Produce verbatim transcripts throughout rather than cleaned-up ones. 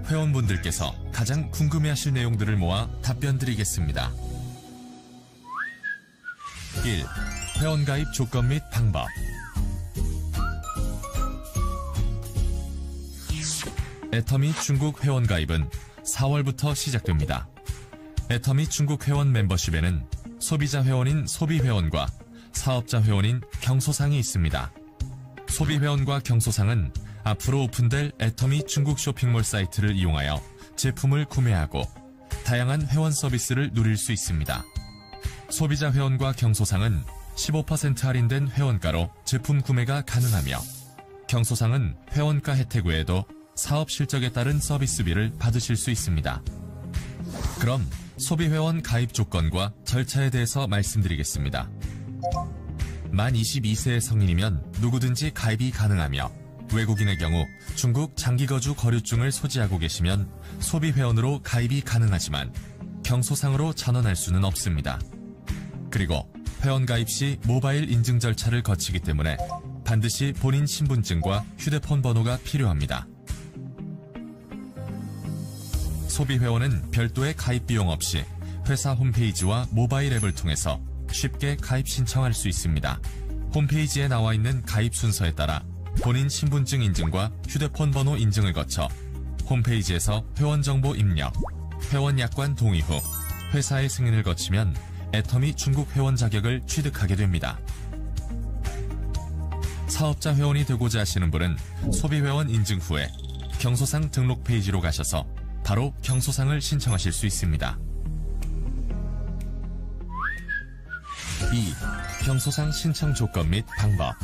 회원분들께서 가장 궁금해하실 내용들을 모아 답변 드리겠습니다. 일. 회원가입 조건 및 방법. 애터미 중국 회원가입은 사월부터 시작됩니다. 애터미 중국 회원 멤버십에는 소비자 회원인 소비회원과 사업자 회원인 경소상이 있습니다. 소비회원과 경소상은 앞으로 오픈될 애터미 중국 쇼핑몰 사이트를 이용하여 제품을 구매하고 다양한 회원 서비스를 누릴 수 있습니다. 소비자 회원과 경소상은 십오 퍼센트 할인된 회원가로 제품 구매가 가능하며 경소상은 회원가 혜택 외에도 사업 실적에 따른 서비스비를 받으실 수 있습니다. 그럼 소비회원 가입 조건과 절차에 대해서 말씀드리겠습니다. 만 이십이 세의 성인이면 누구든지 가입이 가능하며 외국인의 경우 중국 장기거주 거류증을 소지하고 계시면 소비회원으로 가입이 가능하지만 경소상으로 전환할 수는 없습니다. 그리고 회원가입 시 모바일 인증 절차를 거치기 때문에 반드시 본인 신분증과 휴대폰 번호가 필요합니다. 소비회원은 별도의 가입 비용 없이 회사 홈페이지와 모바일 앱을 통해서 쉽게 가입 신청할 수 있습니다. 홈페이지에 나와 있는 가입 순서에 따라 본인 신분증 인증과 휴대폰 번호 인증을 거쳐 홈페이지에서 회원 정보 입력, 회원 약관 동의 후 회사의 승인을 거치면 애터미 중국 회원 자격을 취득하게 됩니다. 사업자 회원이 되고자 하시는 분은 소비회원 인증 후에 경소상 등록 페이지로 가셔서 바로 경소상을 신청하실 수 있습니다. 이. 경소상 신청 조건 및 방법.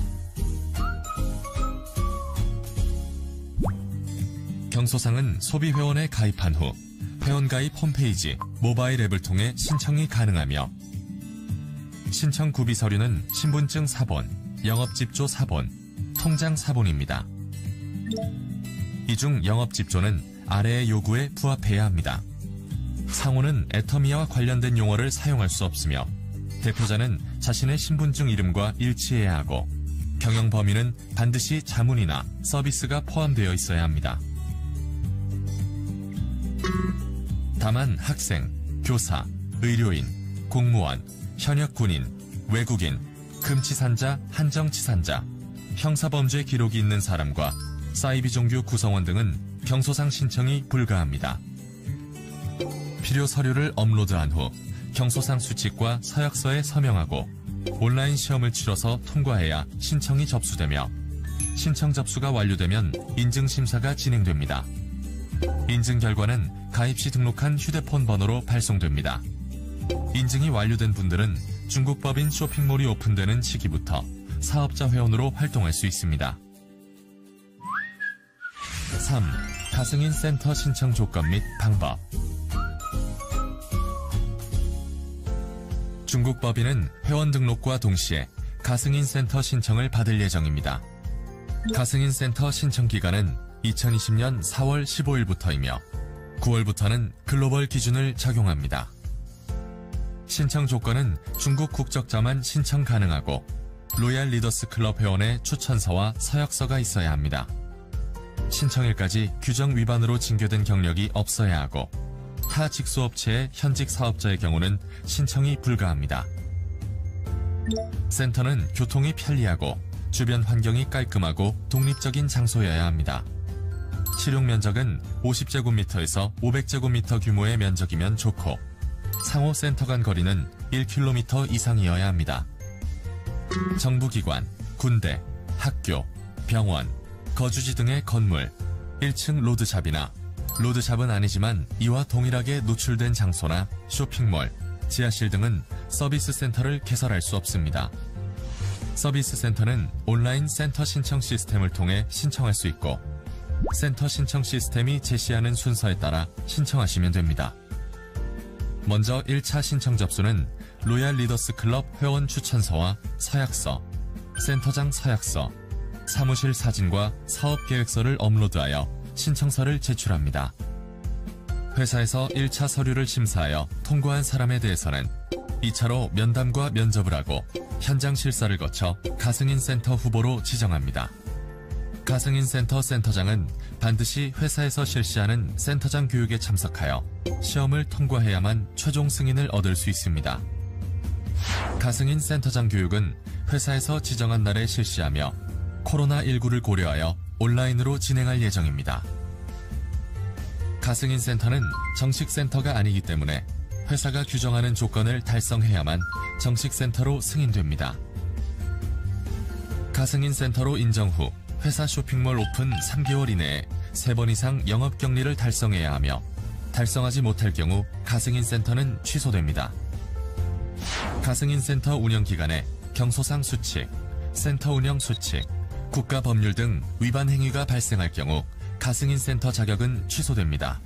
경소상은 소비회원에 가입한 후 회원가입 홈페이지, 모바일 앱을 통해 신청이 가능하며 신청 구비 서류는 신분증 사본, 영업집조 사본, 통장 사본입니다. 이 중 영업집조는 아래의 요구에 부합해야 합니다. 상호는 애터미와 관련된 용어를 사용할 수 없으며 대표자는 자신의 신분증 이름과 일치해야 하고 경영 범위는 반드시 자문이나 서비스가 포함되어 있어야 합니다. 다만 학생, 교사, 의료인, 공무원, 현역 군인, 외국인, 금치산자, 한정치산자, 형사범죄 기록이 있는 사람과 사이비 종교 구성원 등은 경소상 신청이 불가합니다. 필요 서류를 업로드한 후 경소상 수칙과 서약서에 서명하고 온라인 시험을 치러서 통과해야 신청이 접수되며 신청 접수가 완료되면 인증심사가 진행됩니다. 인증 결과는 가입 시 등록한 휴대폰 번호로 발송됩니다. 인증이 완료된 분들은 중국 법인 쇼핑몰이 오픈되는 시기부터 사업자 회원으로 활동할 수 있습니다. 삼. 가승인 센터 신청 조건 및 방법. 중국 법인은 회원 등록과 동시에 가승인 센터 신청을 받을 예정입니다. 가승인 센터 신청 기간은 이천이십 년 사월 십오일부터이며 구월부터는 글로벌 기준을 적용합니다. 신청 조건은 중국 국적자만 신청 가능하고 로얄 리더스 클럽 회원의 추천서와 서약서가 있어야 합니다. 신청일까지 규정 위반으로 징계된 경력이 없어야 하고 타 직수업체의 현직 사업자의 경우는 신청이 불가합니다. 센터는 교통이 편리하고 주변 환경이 깔끔하고 독립적인 장소여야 합니다. 실용 면적은 오십 제곱미터에서 오백 제곱미터 규모의 면적이면 좋고 상호 센터 간 거리는 일 킬로미터 이상이어야 합니다. 정부기관, 군대, 학교, 병원, 거주지 등의 건물, 일 층 로드샵이나 로드샵은 아니지만 이와 동일하게 노출된 장소나 쇼핑몰, 지하실 등은 서비스 센터를 개설할 수 없습니다. 서비스 센터는 온라인 센터 신청 시스템을 통해 신청할 수 있고 센터 신청 시스템이 제시하는 순서에 따라 신청하시면 됩니다. 먼저 일 차 신청 접수는 로얄 리더스 클럽 회원 추천서와 서약서, 센터장 서약서, 사무실 사진과 사업계획서를 업로드하여 신청서를 제출합니다. 회사에서 일 차 서류를 심사하여 통과한 사람에 대해서는 이 차로 면담과 면접을 하고 현장 실사를 거쳐 가승인 센터 후보로 지정합니다. 가승인 센터 센터장은 반드시 회사에서 실시하는 센터장 교육에 참석하여 시험을 통과해야만 최종 승인을 얻을 수 있습니다. 가승인 센터장 교육은 회사에서 지정한 날에 실시하며 코로나십구를 고려하여 온라인으로 진행할 예정입니다. 가승인 센터는 정식 센터가 아니기 때문에 회사가 규정하는 조건을 달성해야만 정식 센터로 승인됩니다. 가승인 센터로 인정 후 회사 쇼핑몰 오픈 삼 개월 이내에 세 번 이상 영업격리를 달성해야 하며 달성하지 못할 경우 가승인 센터는 취소됩니다. 가승인 센터 운영 기간에 경소상 수칙, 센터 운영 수칙, 국가법률 등 위반 행위가 발생할 경우 가승인 센터 자격은 취소됩니다.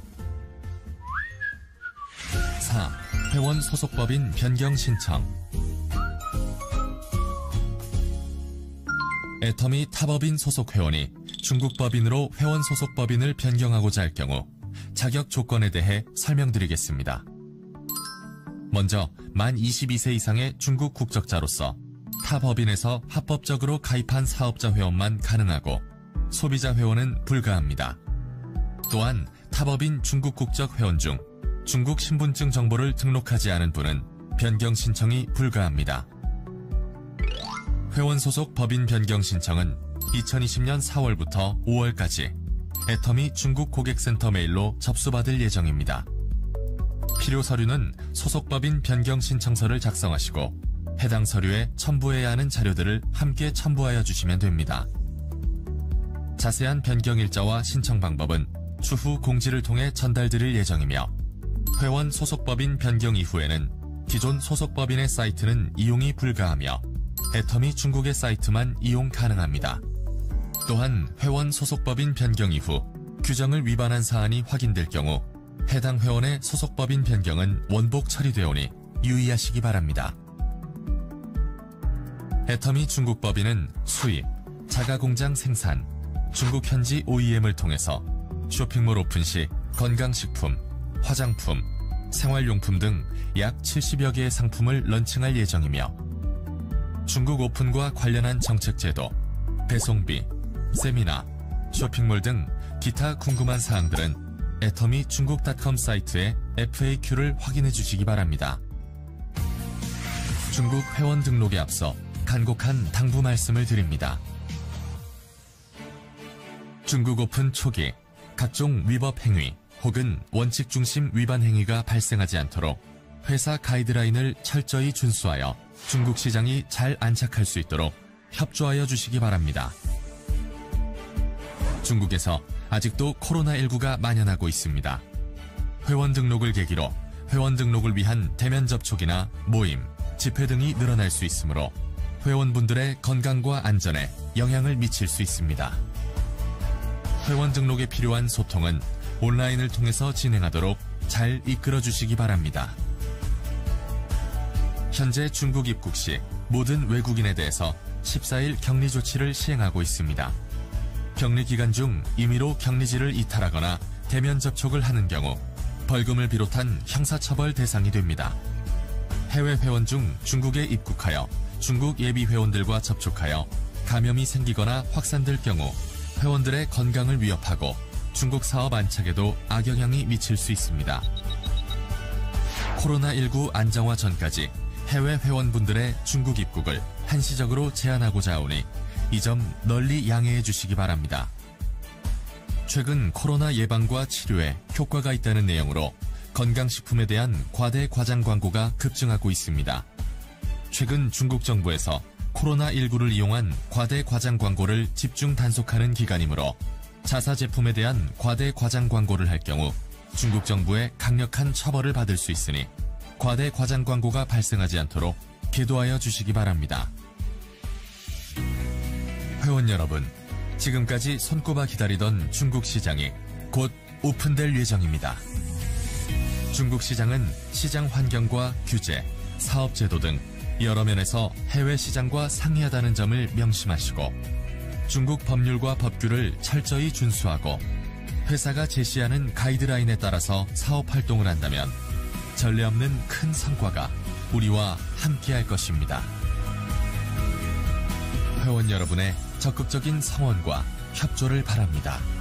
사. 회원 소속법인 변경 신청. 애터미 타법인 소속 회원이 중국 법인으로 회원 소속 법인을 변경하고자 할 경우 자격 조건에 대해 설명드리겠습니다. 먼저 만 이십이 세 이상의 중국 국적자로서 타 법인에서 합법적으로 가입한 사업자 회원만 가능하고 소비자 회원은 불가합니다. 또한 타법인 중국 국적 회원 중 중국 신분증 정보를 등록하지 않은 분은 변경 신청이 불가합니다. 회원 소속 법인 변경 신청은 이천이십 년 사월부터 오월까지 애터미 중국 고객센터 메일로 접수받을 예정입니다. 필요 서류는 소속 법인 변경 신청서를 작성하시고 해당 서류에 첨부해야 하는 자료들을 함께 첨부하여 주시면 됩니다. 자세한 변경 일자와 신청 방법은 추후 공지를 통해 전달드릴 예정이며 회원 소속법인 변경 이후에는 기존 소속법인의 사이트는 이용이 불가하며 애터미 중국의 사이트만 이용 가능합니다. 또한 회원 소속법인 변경 이후 규정을 위반한 사안이 확인될 경우 해당 회원의 소속법인 변경은 원복 처리되오니 유의하시기 바랍니다. 애터미 중국 법인은 수입, 자가공장 생산, 중국 현지 오이엠을 통해서 쇼핑몰 오픈 시 건강식품, 화장품, 생활용품 등 약 칠십여 개의 상품을 런칭할 예정이며 중국 오픈과 관련한 정책 제도, 배송비, 세미나, 쇼핑몰 등 기타 궁금한 사항들은 애터미 중국닷컴 사이트의 에프에이큐를 확인해 주시기 바랍니다. 중국 회원 등록에 앞서 간곡한 당부 말씀을 드립니다. 중국 오픈 초기 각종 위법 행위 혹은 원칙 중심 위반 행위가 발생하지 않도록 회사 가이드라인을 철저히 준수하여 중국 시장이 잘 안착할 수 있도록 협조하여 주시기 바랍니다. 중국에서 아직도 코로나십구가 만연하고 있습니다. 회원 등록을 계기로 회원 등록을 위한 대면 접촉이나 모임, 집회 등이 늘어날 수 있으므로 회원분들의 건강과 안전에 영향을 미칠 수 있습니다. 회원 등록에 필요한 소통은 온라인을 통해서 진행하도록 잘 이끌어 주시기 바랍니다. 현재 중국 입국 시 모든 외국인에 대해서 십사 일 격리 조치를 시행하고 있습니다. 격리 기간 중 임의로 격리지를 이탈하거나 대면 접촉을 하는 경우 벌금을 비롯한 형사처벌 대상이 됩니다. 해외 회원 중 중국에 입국하여 중국 예비 회원들과 접촉하여 감염이 생기거나 확산될 경우 회원들의 건강을 위협하고 중국 사업 안착에도 악영향이 미칠 수 있습니다. 코로나십구 안정화 전까지 해외 회원분들의 중국 입국을 한시적으로 제한하고자 하오니 이 점 널리 양해해 주시기 바랍니다. 최근 코로나 예방과 치료에 효과가 있다는 내용으로 건강식품에 대한 과대 과장 광고가 급증하고 있습니다. 최근 중국 정부에서 코로나십구를 이용한 과대 과장 광고를 집중 단속하는 기간이므로 자사 제품에 대한 과대 과장 광고를 할 경우 중국 정부의 강력한 처벌을 받을 수 있으니 과대 과장 광고가 발생하지 않도록 계도하여 주시기 바랍니다. 회원 여러분, 지금까지 손꼽아 기다리던 중국 시장이 곧 오픈될 예정입니다. 중국 시장은 시장 환경과 규제, 사업 제도 등 여러 면에서 해외 시장과 상이하다는 점을 명심하시고 중국 법률과 법규를 철저히 준수하고 회사가 제시하는 가이드라인에 따라서 사업 활동을 한다면 전례 없는 큰 성과가 우리와 함께할 것입니다. 회원 여러분의 적극적인 성원과 협조를 바랍니다.